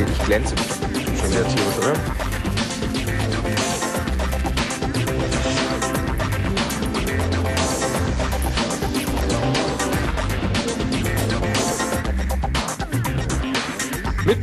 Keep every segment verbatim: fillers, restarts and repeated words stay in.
wirklich glänzend. Schon wieder Tiere drin. Mit.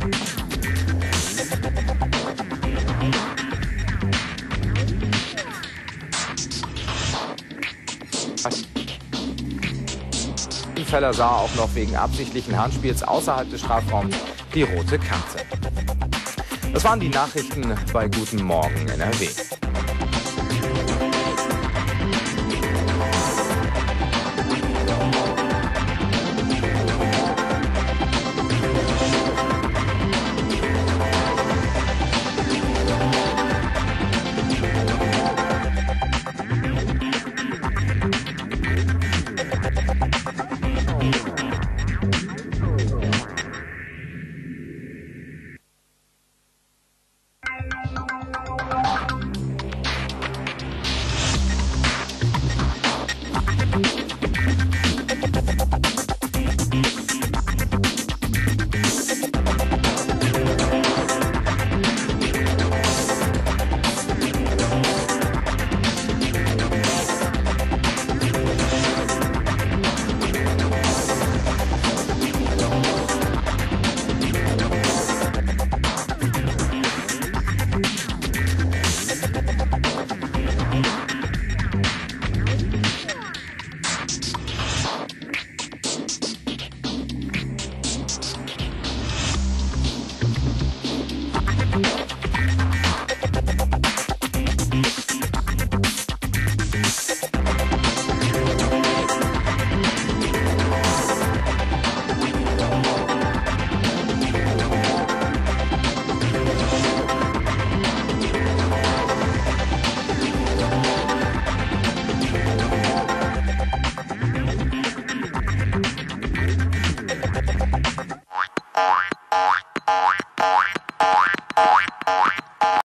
Feller sah auch noch wegen absichtlichen Handspiels außerhalb des Strafraums die rote Karte. Das waren die Nachrichten bei Guten Morgen N R W. Bye.